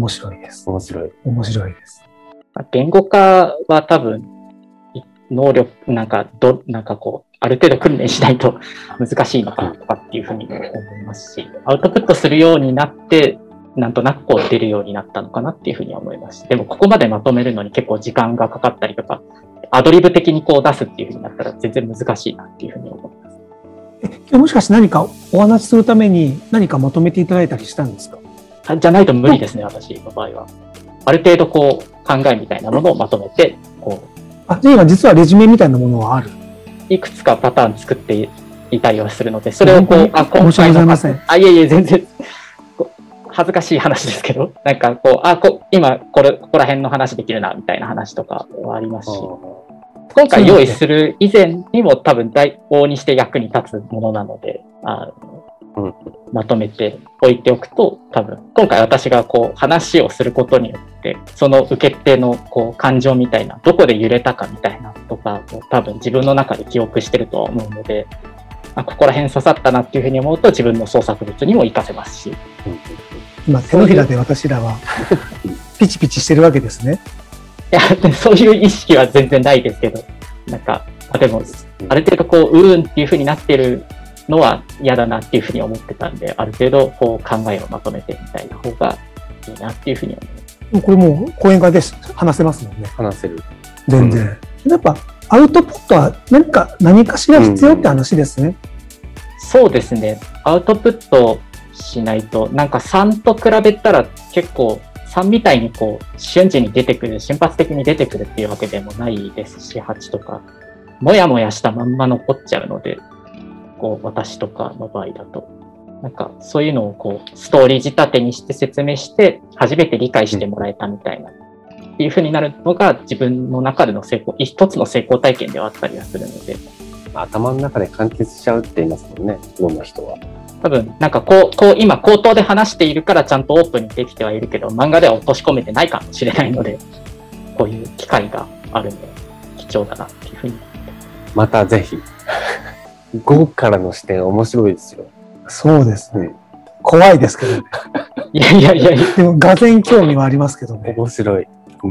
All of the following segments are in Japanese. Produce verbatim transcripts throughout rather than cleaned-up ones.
面白いです。 面白い。 面白いです。 言語化は多分、能力、なんか、ど、なんかこう、ある程度訓練しないと難しいのかなとかっていうふうに思いますし、アウトプットするようになって、なんとなくこう出るようになったのかなっていうふうに思います。でも、ここまでまとめるのに結構時間がかかったりとか、アドリブ的にこう出すっていうふうになったら全然難しいなっていうふうに思います。 え、今日もしかして何かお話しするために何かまとめていただいたりしたんですか？ じゃないと無理ですね、私の場合は。ある程度こう考えみたいなものをまとめて、こう。 あ、じゃあ今実はレジュメみたいなものはある？ いくつかパターン作っていたりはするので、それをこう、あ、 申し訳ございません。 あ、いえいえ、全然、恥ずかしい話ですけど、なんかこう、あ、こ今これ、ここら辺の話できるな、みたいな話とかはありますし、今回用意する以前にも多分大往々にして役に立つものなので、あうん、まとめておいておくと、多分今回私がこう話をすることによってその受け手のこう感情みたいな、どこで揺れたかみたいなとかを多分自分の中で記憶してるとは思うので、あ、ここら辺刺さったなっていうふうに思うと自分の創作物にも活かせますし、 今手のひらで私らはピチピチしてるわけですね。 いや、そういう意識は全然ないですけど、なんかでもある程度こううーんっていうふうになってるのは嫌だなっていうふうに思ってたんで、ある程度こう考えをまとめてみたいな方がいいなっていうふうに思います。 これもう講演会で話せますもんね。 話せる。 全然。うん、やっぱアウトプットは何か何かしら必要って話ですね。うん、 そうですね。アウトプットしないと、なんかさんと比べたら結構さんみたいにこう瞬時に出てくる、瞬発的に出てくるっていうわけでもないですし、はちとかもやもやしたまんま残っちゃうので。こう私とかの場合だと、なんかそういうのをこうストーリー仕立てにして説明して初めて理解してもらえたみたいな、っていう風になるのが自分の中での成功、一つの成功体験ではあったりはするので、 頭の中で完結しちゃうって言いますもんね、どんな人は。 多分なんかこう、こう今口頭で話しているからちゃんとオープンにできてはいるけど、漫画では落とし込めてないかもしれないので、こういう機会があるので貴重だなっていう風に。 またぜひ。ごからの視点面白いですよ。 そうですね。怖いですけどね。 いやいやいやいや。 でも、がぜん興味はありますけどね。 面白い。うん、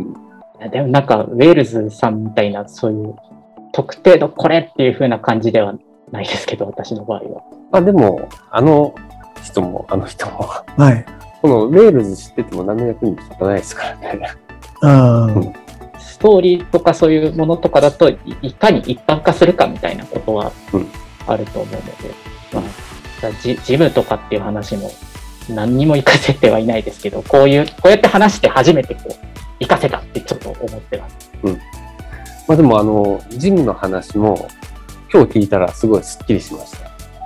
でもなんか、ウェールズさんみたいな、そういう特定のこれっていう風な感じではないですけど、私の場合は。 まあでも、あの人も、あの人も。 はい。 このウェールズ知ってても何の役に立たないですからね。 うん。 ストーリーとかそういうものとかだと い, いかに一般化するかみたいなことはあると思うので、うん、まあ、ジ, ジムとかっていう話も何にも活かせてはいないですけど、こういうこうやって話して初めてこう活かせたってちょっと思ってます。 うん。まあでもあのジムの話も今日聞いたらすごいスッキリしました。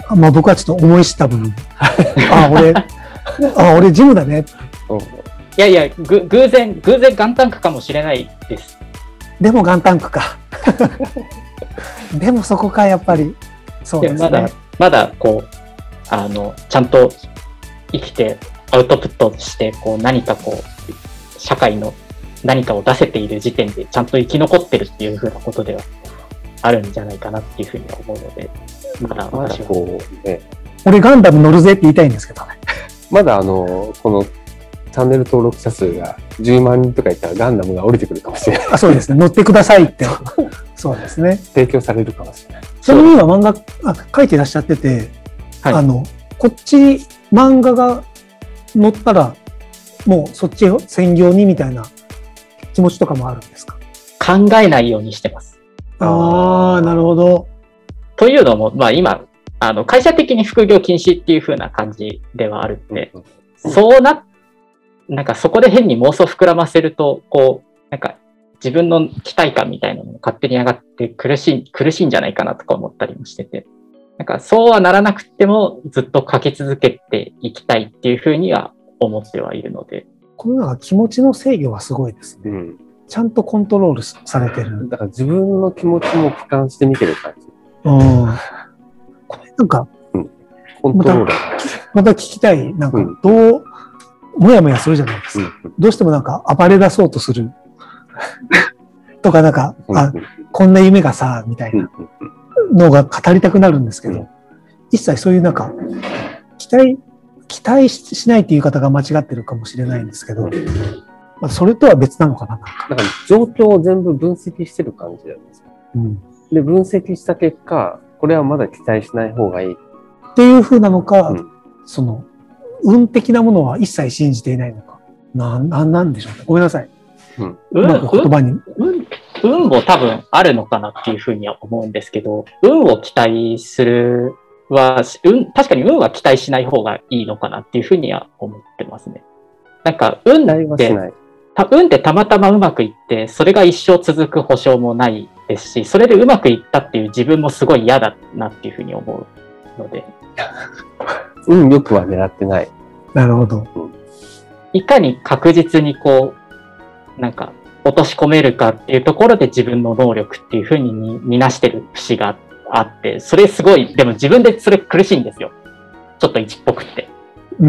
あ、まあ僕はちょっと思い知った部分。あ、俺あ俺ジムだね。 うん、いやいやぐ偶然偶然ガンタンクかもしれないです。 でもガンタンクか。でもそこか、やっぱり。そうですね。 まだ、まだこう、あの、ちゃんと生きてアウトプットして、こう何かこう、社会の何かを出せている時点でちゃんと生き残ってるっていうふうなことではあるんじゃないかなっていうふうには思うので、まだ私は。 こうね、 俺ガンダム乗るぜって言いたいんですけどね。 まだあの、この、チャンネル登録者数がじゅうまんにんとかいったらガンダムが降りてくるかもしれない。 あ、そうですね。乗ってくださいって。そうですね。 提供されるかもしれない。 ちなみに今漫画あ書いてらっしゃってて、はい、あの、こっち漫画が載ったら、もうそっち専業にみたいな気持ちとかもあるんですか？ 考えないようにしてます。 ああ、なるほど。 というのも、まあ今、あの会社的に副業禁止っていう風な感じではあるんで、うんうん、そうな、なんかそこで変に妄想膨らませると、こう、なんか自分の期待感みたいなのも勝手に上がって苦しい、苦しいんじゃないかなとか思ったりもしてて、なんかそうはならなくてもずっと書き続けていきたいっていう風には思ってはいるので。 このなんか気持ちの制御はすごいですね。うん、ちゃんとコントロールされてる。 だから自分の気持ちも俯瞰して見てる感じ。 うん。これなんか、 うん、コントロール。 また聞きたい。なんかどう、うんもやもやするじゃないですか。うん、どうしてもなんか暴れ出そうとする。とかなんか、あ、こんな夢がさ、みたいなのが語りたくなるんですけど、一切そういうなんか、期待期待しないっていう言い方が間違ってるかもしれないんですけど、まあ、それとは別なのかな。 なんか状況を全部分析してる感じなんですよ。 うん、 で、分析した結果、これはまだ期待しない方がいい。 っていう風なのか、 うん、 その、運的なものは一切信じていないのか。な、な、なんでしょうね。ごめんなさい。 うん。 うまく言葉に。 運、運も多分あるのかなっていうふうには思うんですけど、運を期待するは、運、確かに運は期待しない方がいいのかなっていうふうには思ってますね。なんか、運って、運ってたまたまうまくいって、それが一生続く保証もないですし、それでうまくいったっていう自分もすごい嫌だなっていうふうに思うので。 運よくは狙ってない。 なるほど。 うん、いかに確実にこう、なんか、落とし込めるかっていうところで自分の能力っていうふうに見なしてる節があって、それすごい、でも自分でそれ苦しいんですよ。ちょっと一っぽくって。 うん。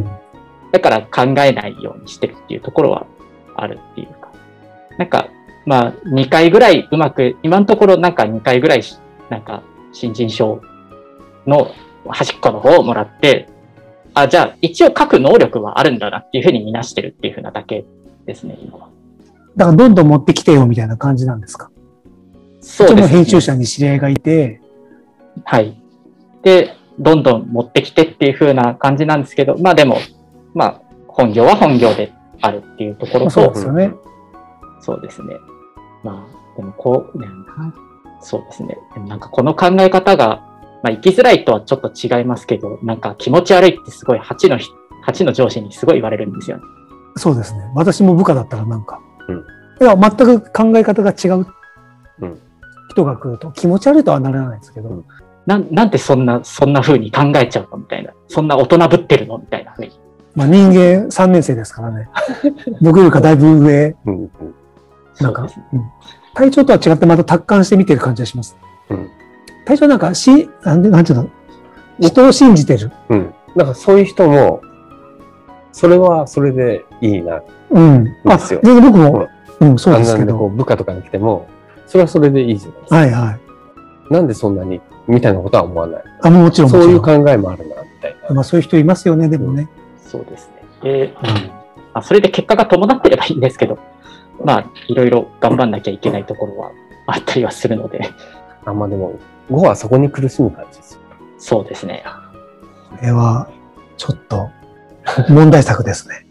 だから考えないようにしてるっていうところはあるっていうか。なんか、まあ、にかいぐらいうまく、今のところなんかにかいぐらい、なんか、新人賞の端っこの方をもらって、あ、じゃあ一応書く能力はあるんだなっていうふうに見なしてるっていうふうなだけですね、今は。 だからどんどん持ってきてよみたいな感じなんですか？そうですね。編集者に知り合いがいて。 はい。で、どんどん持ってきてっていうふうな感じなんですけど、まあでも、まあ、本業は本業であるっていうところと、 そうですよね。 そうですね。まあ、でもこう、ね、そうですね。でもなんかこの考え方が、まあ、生きづらいとはちょっと違いますけど、なんか気持ち悪いってすごいはちの、はちの上司にすごい言われるんですよね。 そうですね。私も部下だったらなんか、 うん、 いや全く考え方が違う人が来ると気持ち悪いとはならないですけど、うん、 な, なんでそんな、そんな風に考えちゃうのみたいな。そんな大人ぶってるのみたいな風に。 まあ人間さんねん生ですからね。僕よりかだいぶ上。うん、なんか、ね、うん、体調とは違ってまた達観して見てる感じがします。うん、体調なんかし、なんで、なんていうの、人を信じてる。 うん。なんかそういう人も、それはそれでいいな。 うん。ですよ。あ、全然僕も、うん、うん、そうですけど。 こう部下とかに来ても、それはそれでいいじゃないですか。 はいはい。 なんでそんなに、みたいなことは思わない。 あ、もちろん。 そういう考えもあるな、みたいな。 まあそういう人いますよね、でもね。 うん、そうですね。で、うん。まあ、それで結果が伴ってればいいんですけど、まあ、いろいろ頑張んなきゃいけないところはあったりはするので。 あ、まあでも、ごはそこに苦しむ感じですよ。 そうですね。 これは、ちょっと、問題作ですね。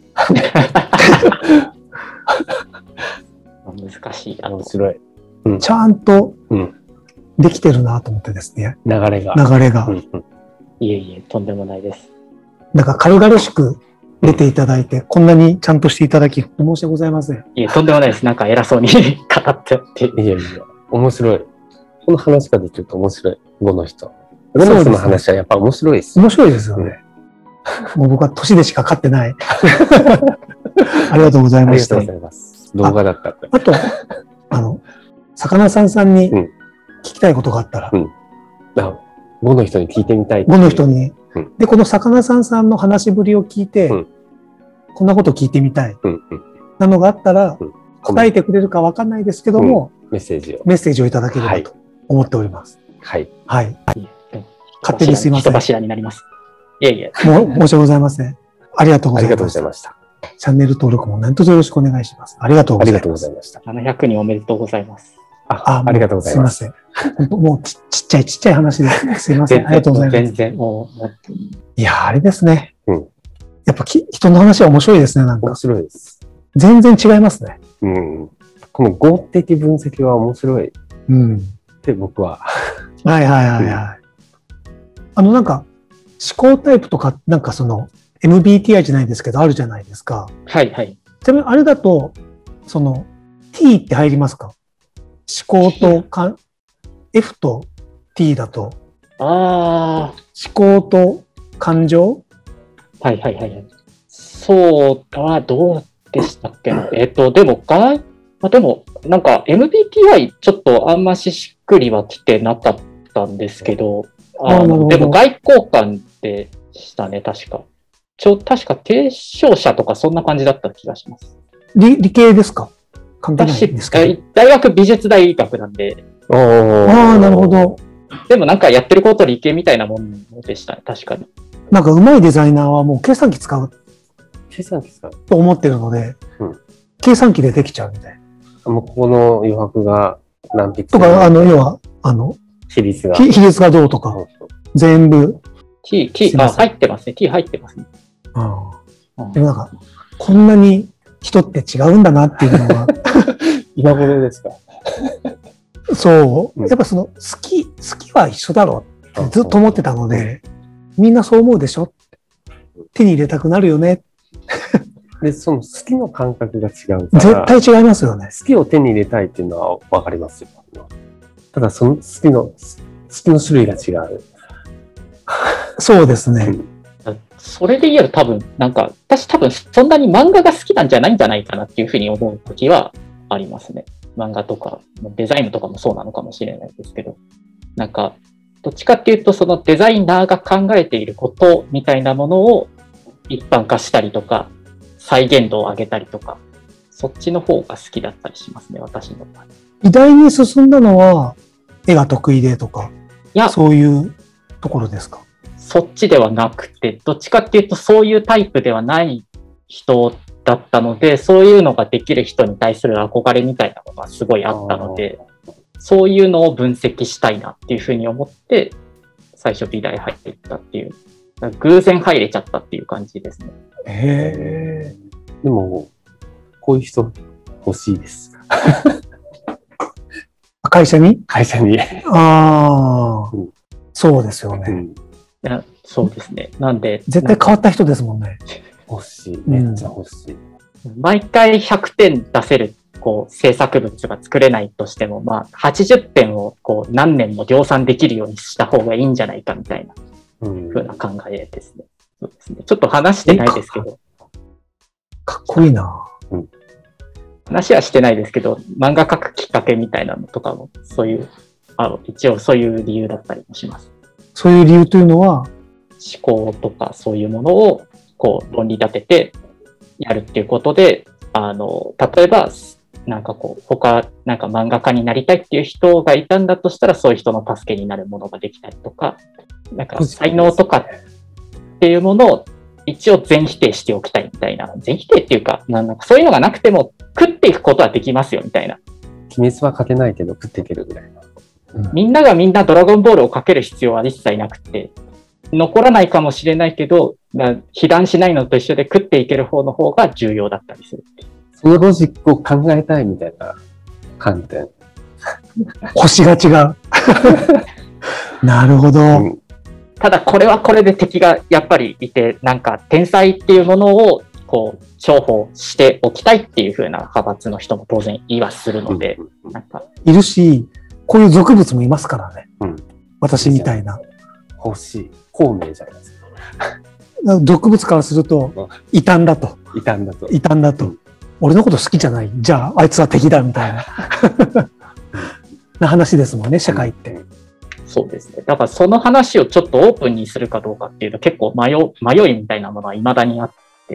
難しい。 面白い。 うん、ちゃんと、できてるなと思ってですね。 流れが。 流れが。うんうん、 いえいえ、とんでもないです。 なんか軽々しく出ていただいて、こんなにちゃんとしていただき、申し訳ございません。 いえ、とんでもないです。なんか偉そうに語っちゃって。 いやいや、面白い。この話ができると面白い。ごの人。ゴノスの話はやっぱ面白いです。 面白いですよね。うん、もう僕は年でしか勝ってない。ありがとうございました。 ありがとうございます。動画だったって。 あと、あの、魚さんさんに聞きたいことがあったら。 うん。ごの人に聞いてみたい。 ごの人に。うん、で、この魚さんさんの話ぶりを聞いて、うん、こんなこと聞いてみたい。うんうん、なのがあったら、うん、答えてくれるかわかんないですけども、 うん、メッセージを。 メッセージをいただければと思っております。 はい。 はい。はい、勝手にすいません。 人柱になります。いえいえ。 もう、申し訳ございません。ありがとうございました。 ありがとうございました。 チャンネル登録も何卒よろしくお願いします。ありがとうございます。 ありがとうございました。 ななひゃくにんおめでとうございます。 あ、ありがとうございます。 すいません。もうち、ちっちゃいちっちゃい話です。すいません。ありがとうございます。 全然、もう。 いや、あれですね。 うん。 やっぱき人の話は面白いですね、なんか。 面白いです。 全然違いますね。 うん。この合的分析は面白い。うん。って僕は。 はいはいはいはい。うん、あの、なんか、思考タイプとか、なんかその、エムビーティーアイ じゃないですけど、あるじゃないですか。 はいはい。 ちなみにあれだと、その、T って入りますか？思考とか、F と T だと。 ああ。 思考と感情？ はいはいはい。そうだ、どうでしたっけな。えっと、でも、が、まあ、でも、なんか エムビーティーアイ ちょっとあんまししっくりは来てなかったんですけど、あのでも外交官でしたね、確か。ちょ、確か提唱者とかそんな感じだった気がします。 理、理系ですか？関係ないですか？ 大学美術大学なんで。 ああ、なるほど。 でもなんかやってること理系みたいなもんでしたね、確かに。 なんか上手いデザイナーはもう計算機使う計算機使うと思ってるので、 うん、 計算機でできちゃうみたいな。 もうここの余白が何ピクセルとか、あの、要は、あの、 比率が。 比率がどうとか、そうそう全部。 T、T、あ、入ってますね。T 入ってますね。 ああ、うん。でもなんか、こんなに人って違うんだなっていうのが。 今頃ですか。 そう。やっぱその、好き、好きは一緒だろうってずっと思ってたので、みんなそう思うでしょ？手に入れたくなるよね。 で、その好きの感覚が違うから。 絶対違いますよね。 好きを手に入れたいっていうのはわかりますよ。ただその好きの、好きの種類が違う。 そうですね。 うん、それで言えば多分、なんか、私多分そんなに漫画が好きなんじゃないんじゃないかなっていうふうに思うときはありますね。漫画とか、デザインとかもそうなのかもしれないですけど。なんか、どっちかっていうと、そのデザイナーが考えていることみたいなものを一般化したりとか、再現度を上げたりとか、そっちの方が好きだったりしますね、私の場合。 時代に進んだのは、絵が得意でとか、 いや、 そういうところですか？ そっちではなくて、どっちかっていうと、そういうタイプではない人だったので、そういうのができる人に対する憧れみたいなのがすごいあったので、そういうのを分析したいなっていうふうに思って、最初美大入っていったっていう、偶然入れちゃったっていう感じですね。 へー。でも、こういう人欲しいです。 会社に会社に。 ああ、うん、そうですよね、うん。 いや、そうですね。なんで。 絶対変わった人ですもんね。 欲しい。めっちゃ欲しい。 うん、毎回ひゃくてん出せる。こう制作物が作れないとしても、まあ、はちじゅってんをこう何年も量産できるようにした方がいいんじゃないかみたいな風な考えですね。そうですね。ちょっと話してないですけど。 かっこいいな、 うん。話はしてないですけど、漫画描くきっかけみたいなのとかも、そういう、あの一応そういう理由だったりもします。 そういう理由というのは？ 思考とかそういうものをこう論理立ててやるっていうことで、あの、例えば、なんかこう、他、なんか漫画家になりたいっていう人がいたんだとしたら、そういう人の助けになるものができたりとか、なんか才能とかっていうものを一応全否定しておきたいみたいな、全否定っていうか、なんかそういうのがなくても食っていくことはできますよみたいな。 鬼滅は勝てないけど食っていけるぐらいな。 うん、みんながみんなドラゴンボールをかける必要は一切なくて、残らないかもしれないけど、被弾しないのと一緒で食っていける方の方が重要だったりする。 そのロジックを考えたいみたいな観点。 星が違う。なるほど、うん。 ただこれはこれで敵がやっぱりいて、なんか天才っていうものをこう重宝しておきたいっていう風な派閥の人も当然いはするので、うん、なんかいるし、こういう俗物もいますからね。うん、私みたいな。 欲しい。孔明じゃないですか。俗物からすると、異端だと。 異端だと。 異端だと。うん、俺のこと好きじゃない。じゃあ、あいつは敵だみたいな。な話ですもんね、社会って。 そうですね。だからその話をちょっとオープンにするかどうかっていうと結構迷迷いみたいなものは未だにあって、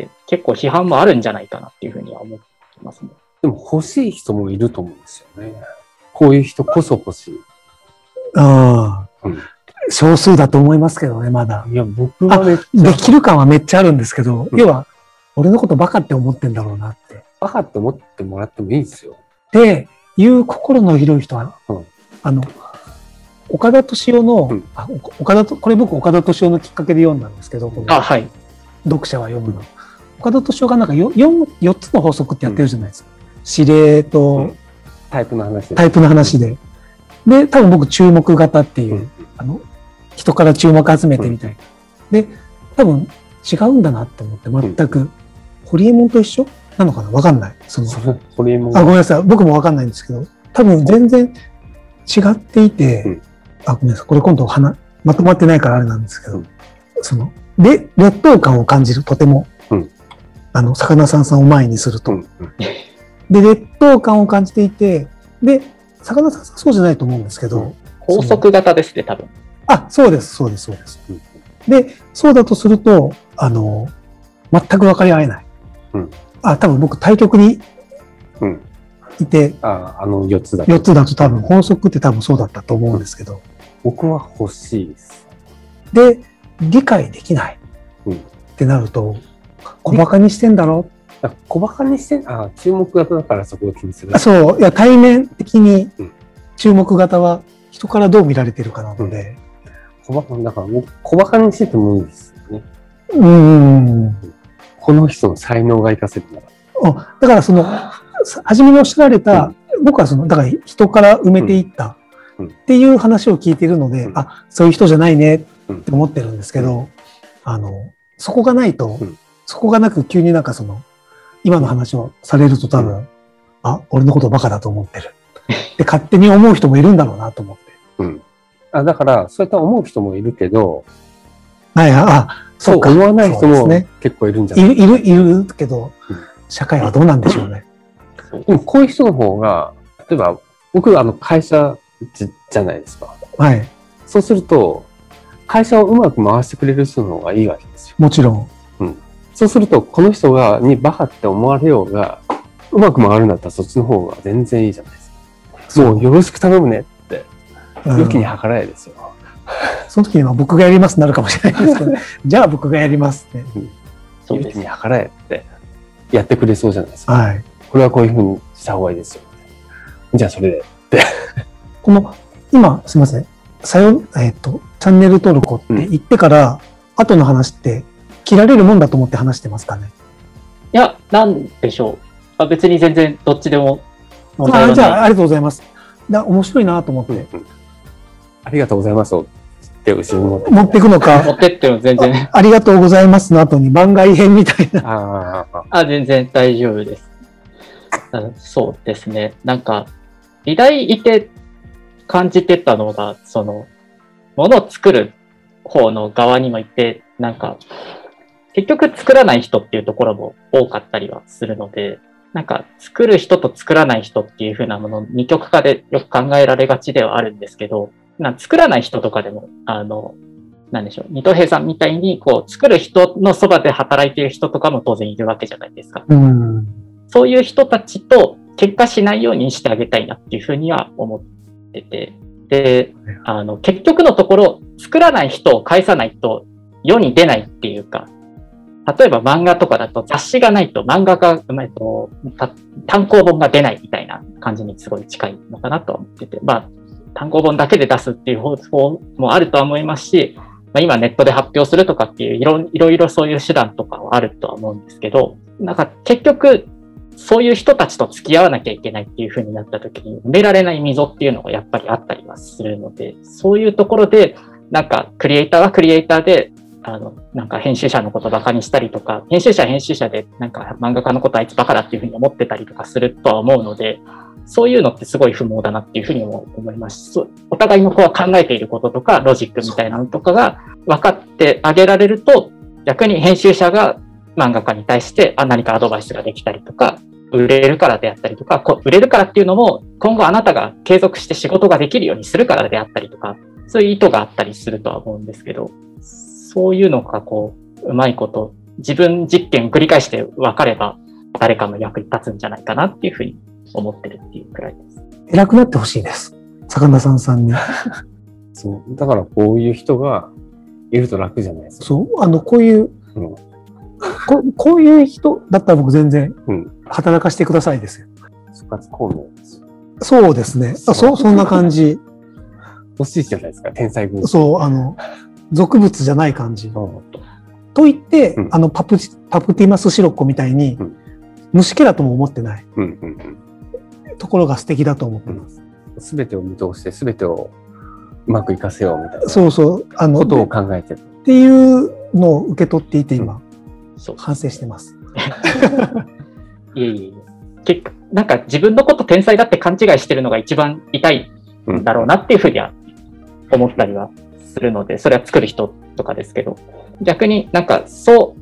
結構批判もあるんじゃないかなっていうふうには思ってますね。 でも欲しい人もいると思うんですよね。こういう人こそ欲しい。 ああ、うん、少数だと思いますけどね、まだ。 いや、僕はめっちゃ。 できる感はめっちゃあるんですけど、うん、要は、俺のことバカって思ってんだろうなって。 バカって思ってもらってもいいんですよ。 で、いう心の広い人は、うん、あの、岡田敏夫の、うん、あ岡田と、これ僕岡田敏夫のきっかけで読んだんですけど、 あ、はい。 読者は読むの。岡田敏夫がなんか 4, 4つの法則ってやってるじゃないですか。うん、指令と、うん、 タイプの話で。 タイプの話で。で、多分僕注目型っていう、うん、あの、人から注目集めてみたいな。で、多分違うんだなって思って、全く、ホリエモンと一緒なのかなわかんない。その、 ホリエモン。 あ、ごめんなさい。僕もわかんないんですけど、多分全然違っていて、うん、あ、ごめんなさい。これ今度話、まとまってないからあれなんですけど、うん、その、で、劣等感を感じる、とても。うん、あの、魚さんさんを前にすると。うんうん、で、劣等感を感じていて、で、魚さんさんそうじゃないと思うんですけど。うん、 法則型ですね、多分。 あ、そうです、そうです、そうです。うん、で、そうだとすると、あの、全く分かり合えない。うん、あ、多分僕対極にいて、うん、 あ、あのよっつだと。 よっつだと多分法則って多分そうだったと思うんですけど。うん、 僕は欲しいです。 で、理解できない。 ってなると、小馬鹿にしてんだろ。 小馬鹿にしてん、あ、注目型だからそこを気にする。 そう、いや、対面的に注目型は人からどう見られてるかなので。 うん、小馬鹿、だから僕、小馬鹿にしててもいいですよね。 うん。 この人の才能が活かせるなら。だからその、初めにおっしゃられた、うん、僕はその、だから人から埋めていったっていう話を聞いているので、うん、あ、そういう人じゃないねって思ってるんですけど、うん、あの、そこがないと、うん、そこがなく急になんかその、今の話をされると多分、うん、あ、俺のことバカだと思ってる。って勝手に思う人もいるんだろうなと思って。 うん。あ、だから、そうやって思う人もいるけど、 はい、あ、 そう思わない人も結構いるんじゃないですか。いる、いる、いるけど、うん、社会はどうなんでしょうね。 でもこういう人の方が、例えば、僕、あの、会社じ、じゃないですか。 はい。 そうすると、会社をうまく回してくれる人の方がいいわけですよ。 もちろん。 うん。そうすると、この人が、にバカって思われようが、うまく回るんだったらそっちの方が全然いいじゃないですか。もうよろしく頼むねって、良きに計らえですよ。 うん、その時には僕がやりますになるかもしれないですけど、じゃあ僕がやりますって。 良、うん、きに計らえってやってくれそうじゃないですか。 はい。 これはこういうふうにした方がいいですよ。じゃあそれでって。 この、今、すみません。さよ、えっと、チャンネル登録って言ってから、うん、後の話って、切られるもんだと思って話してますかね。 いや、なんでしょう。あ、別に全然どっちでも問題はない。あ、じゃあ、ありがとうございます。だ面白いなと思って、うん。 ありがとうございますって後ろに持って持っていくのか。 持ってっても全然あ。ありがとうございますの後に番外編みたいな。 ああ、全然大丈夫です。そうですね。なんか、美大いて感じてたのが、その、ものを作る方の側にもいて、なんか、結局作らない人っていうところも多かったりはするので、なんか作る人と作らない人っていう風なもの、二極化でよく考えられがちではあるんですけど、な作らない人とかでも、あの、なんでしょう、二等兵さんみたいに、こう、作る人のそばで働いている人とかも当然いるわけじゃないですか。 うん、 そういう人たちと結果しないようにしてあげたいなっていう風には思ってて、で、あの、結局のところ、作らない人を返さないと世に出ないっていうか、例えば漫画とかだと雑誌がないと漫画が、えっと、単行本が出ないみたいな感じにすごい近いのかなと思ってて、まあ、単行本だけで出すっていう方法もあるとは思いますし、まあ、今ネットで発表するとかっていういろいろいろそういう手段とかはあるとは思うんですけど、なんか結局、そういう人たちと付き合わなきゃいけないっていう風になった時に埋められない溝っていうのがやっぱりあったりはするので、そういうところで、なんかクリエイターはクリエイターで、あの、なんか編集者のことバカにしたりとか、編集者は編集者で、なんか漫画家のことあいつバカだっていう風に思ってたりとかするとは思うので、そういうのってすごい不毛だなっていう風にも思いますし、お互いの子は考えていることとか、ロジックみたいなのとかが分かってあげられると、逆に編集者が漫画家に対して何かアドバイスができたりとか、売れるからであったりとか、売れるからっていうのも、今後あなたが継続して仕事ができるようにするからであったりとか、そういう意図があったりするとは思うんですけど、そういうのがこう、うまいこと、自分実験を繰り返して分かれば、誰かの役に立つんじゃないかなっていうふうに思ってるっていうくらいです。 偉くなってほしいです。魚さんさんに。 そう。だからこういう人がいると楽じゃないですか。 そう。あの、こういう、うん、こ, こういう人だったら僕全然働かせてくださいですよ。 所轄公明ですよ。 そうですね。あ、そ、そんな感じ。 欲しいじゃないですか、天才軍師。 そう、あの、俗物じゃない感じ。うん、と言って、うん、あのパプ、パプティマスシロッコみたいに、うん、虫けらとも思ってない、うんうんうん、ところが素敵だと思ってます。 すべてを見通して、すべてをうまく活かせようみたいな。 そうそう。あの、 ことを考えてる。 っていうのを受け取っていて今、うん、反省してます。 いえいえ。結構、なんか自分のこと天才だって勘違いしてるのが一番痛いんだろうなっていうふうには思ったりはするので、それは作る人とかですけど、逆になんかそう、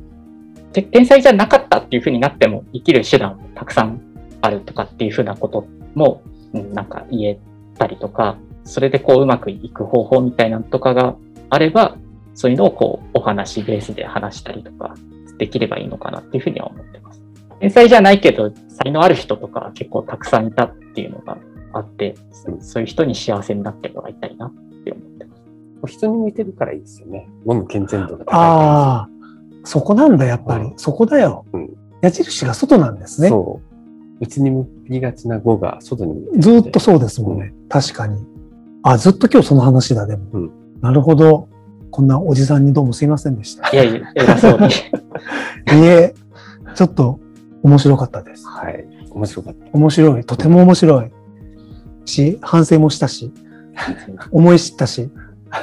天才じゃなかったっていうふうになっても生きる手段たくさんあるとかっていうふうなことも、なんか言えたりとか、それでこううまくいく方法みたいなのとかがあれば、そういうのをこうお話ベースで話したりとかできればいいのかなっていうふうには思ってます。天才じゃないけど才能ある人とか結構たくさんいたっていうのがあって、そういう人に幸せになってもらいたいなって思ってます。 人に向いてるからいいですよね。どんどん健全度が高い。 ああ、 そこなんだ、やっぱり。 うん、 そこだよ、うん。矢印が外なんですね。 そう。内に向きがちな語が外に向いてずっとそうですもんね。うん、確かに。あ、ずっと今日その話だ、でも。 うん、 なるほど。こんなおじさんにどうもすいませんでした。 いやいや、偉そうに。 いえ、ちょっと面白かったです。 はい。面白かった。 面白い。とても面白い。し、反省もしたし、思い知ったし。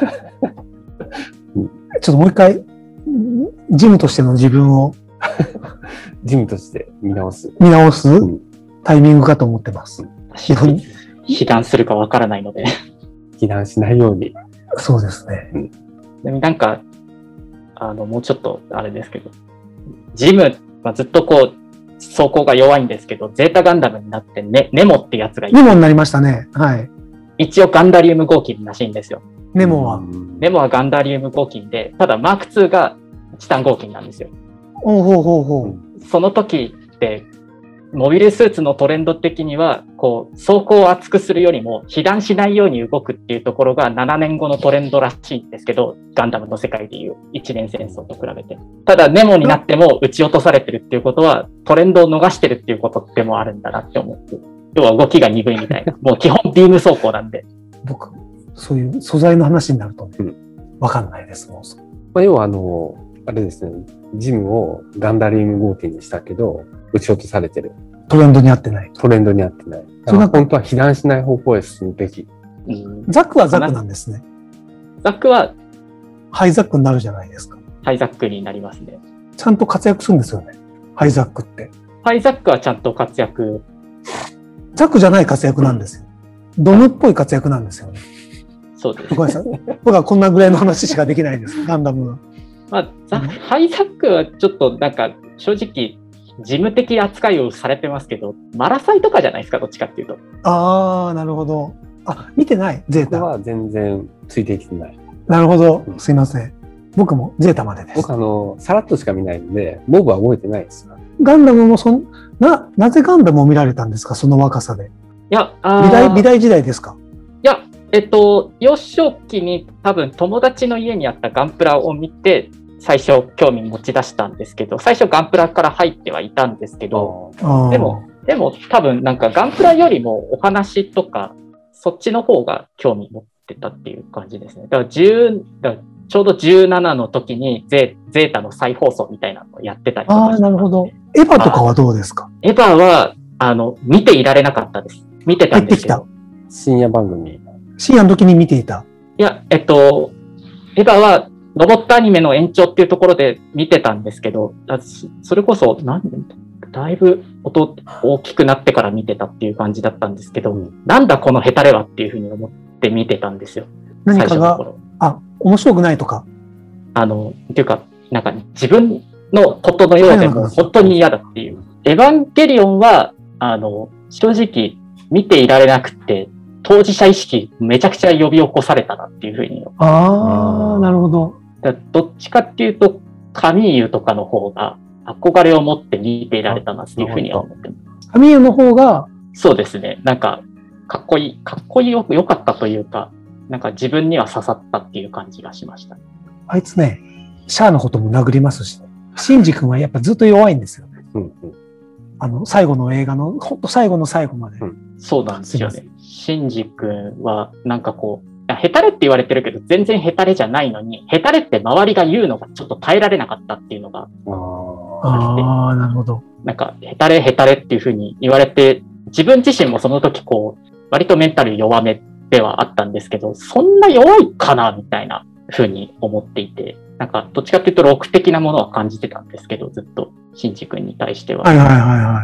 ちょっともう一回、ジムとしての自分を。 ジムとして見直す。 見直す、うん、タイミングかと思ってます。 避難するかわからないので。 避難しないように。 そうですね。 うん、でもなんか、あの、もうちょっとあれですけど、ジムはずっとこう、走行が弱いんですけど、ゼータガンダムになってネ、ネモってやつがいる。ネモになりましたね。はい。 一応ガンダリウム合金らしいんですよ。 ネモは。 ネモはガンダリウム合金で、ただマークツーがチタン合金なんですよ。 ほうほうほうほう。 その時って、モビルスーツのトレンド的には、こう、走行を厚くするよりも、被弾しないように動くっていうところがななねんごのトレンドらしいんですけど、ガンダムの世界でいう一年戦争と比べて。ただ、ネモになっても撃ち落とされてるっていうことは、トレンドを逃してるっていうことでもあるんだなって思って。要は動きが鈍いみたいな。もう基本ビーム走行なんで。 僕、そういう素材の話になるとね、うん、わかんないです、もう。 まあ、要は、あの、あれですね、ジムをガンダリウム合金にしたけど、撃ち落とされてる。 トレンドに合ってない。 トレンドに合ってない。だから本当は避難しない方向へ進むべき。 うん、ザクはザクなんですね。 ザクは、 ハイザックになるじゃないですか。 ハイザックになりますね。 ちゃんと活躍するんですよね。ハイザックって。 ハイザックはちゃんと活躍。 ザクじゃない活躍なんですよ。ドムっぽい活躍なんですよね。 そうです。 ごめんなさい。僕はこんなぐらいの話しかできないです。ガンダムは。 まあ、ザハイザックはちょっとなんか正直事務的扱いをされてますけど、マラサイとかじゃないですか、どっちかっていうと。 ああ、なるほど。あ、見てない、ゼータ。 僕は全然ついてきてない。 なるほど。すいません。僕もゼータまでです。 僕あの、さらっとしか見ないんで、ボブは覚えてないですよ。 ガンダムもそんな、なぜガンダムを見られたんですか、その若さで。 いや、 あ美大、美大時代ですか？ いや、えっと、幼少期に多分友達の家にあったガンプラを見て、最初興味持ち出したんですけど、最初ガンプラから入ってはいたんですけど、でも、でも多分なんかガンプラよりもお話とか、そっちの方が興味持ってたっていう感じですね。だからじゅう、だからちょうどじゅうななの時にゼ、ゼータの再放送みたいなのをやってたりとか。 ああ、なるほど。エヴァとかはどうですか？ エヴァは、あの、見ていられなかったです。見てたんですけど。 深夜番組。 深夜の時に見ていた。 いや、えっと、エヴァはロボットアニメの延長っていうところで見てたんですけど、それこそ、なんだいぶ音大きくなってから見てたっていう感じだったんですけど、うん、なんだこのヘタレはっていうふうに思って見てたんですよ。 何かが、あ、面白くないとか。 あの、っていうか、なんか自分のことのようでも本当に嫌だっていう。エヴァンゲリオンは、あの、正直見ていられなくて、当事者意識めちゃくちゃ呼び起こされたなっていうふうに。 ああ、なるほど。 どっちかっていうと、カミーユとかの方が憧れを持って見ていられたなっていうふうには思ってます。 カミーユの方がそうですね。なんか、かっこいい、かっこいいよ、よかったというか、なんか自分には刺さったっていう感じがしました。 あいつね、シャアのことも殴りますし、ね、シンジ君はやっぱずっと弱いんですよね。うんうん、あの、最後の映画の、ほんと最後の最後まで。うん、 そうなんですよね。シンジ君は、なんかこう、ヘタレって言われてるけど、全然ヘタレじゃないのに、ヘタレって周りが言うのがちょっと耐えられなかったっていうのがあって。ああ、なるほど。 なんか、ヘタレヘタレっていうふうに言われて、自分自身もその時こう、割とメンタル弱めではあったんですけど、そんな弱いかなみたいなふうに思っていて、なんか、どっちかっていうと、ロク的なものは感じてたんですけど、ずっと、シンジ君に対しては。 はいはいはいはい。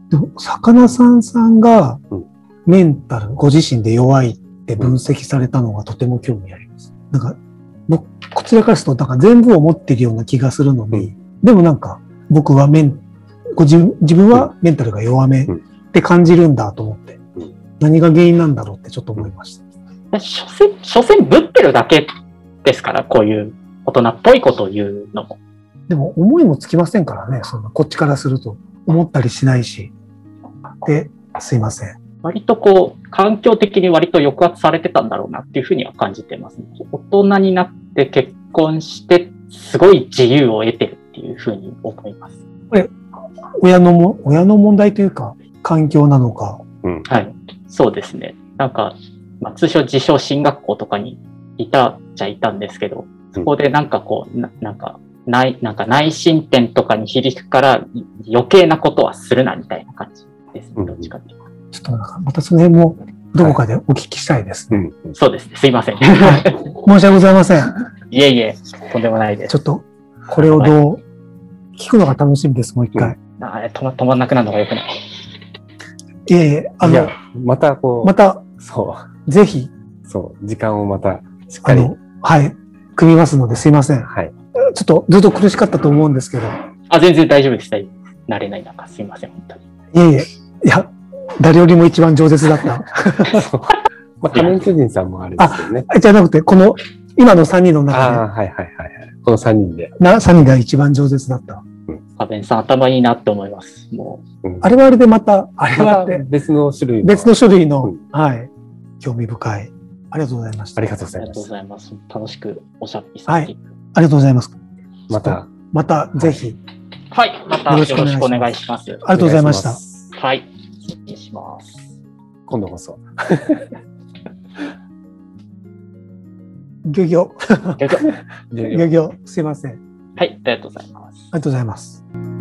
でも、魚さんさんが、メンタル、ご自身で弱いって分析されたのがとても興味あります。なんか、僕、こちらからすると、なんか全部を持っているような気がするのに、うん、でもなんか、僕はメン、ご自分、自分はメンタルが弱めって感じるんだと思って、うん、何が原因なんだろうってちょっと思いました。 所詮、所詮ぶってるだけですから、こういう大人っぽいことを言うのも。 でも思いもつきませんからね、そんな、こっちからすると。思ったりしないし。で、すいません。 割とこう、環境的に割と抑圧されてたんだろうなっていうふうには感じてますね。大人になって結婚して、すごい自由を得てるってっていうふうに思います。 これ、親のも、親の問題というか、環境なのか。 うん、 はい。そうですね。なんか、まあ、通称自称進学校とかにいたっちゃいたんですけど、そこでなんかこう、ななんか、内、なんか内申点とかに響くから余計なことはするなみたいな感じですね。どっちかっていうと。 ちょっとなんか、またその辺もどこかでお聞きしたいですね。 はいうん、 そうですね。すいません。 申し訳ございません。 いえいえ、とんでもないです。 ちょっと、これをどう、聞くのが楽しみです、もう一回。 うん、あれ止ま、止まんなくなるのが良くない。 いえいえ、あの、 またこう、 また、 そう。 ぜひ、 そう、時間をまた、しっかり。 はい、組みますので、すいません。 はい。 ちょっとずっと苦しかったと思うんですけど。 あ、全然大丈夫です。大丈夫です。慣れない中、すいません、本当に。いえいえ、いや、誰よりも一番饒舌だった。 まあ、仮面巨人さんもあれですよね。 あ、じゃなくて、この、今のさんにんの中で。 ああ、はいはいはいはい。このさんにんで。 な、さんにんが一番饒舌だった。 仮面さん、頭いいなって思います。もう。うん、あれはあれでまた、あれはまた別の種類の。 別の種類の、うん、はい。興味深い。ありがとうございました。 ありがとうございます。 ありがとうございます。楽しくおしゃべりさせていただきます。 はい。ありがとうございます。 また。 また、ぜひ。 はい。またよろしくお願いします。ありがとうございました。 はい。失礼します。 今度こそ。 ギョギョ。 ギョギョ。 ギョギョ。すいません。 はい。ありがとうございます。 ありがとうございます。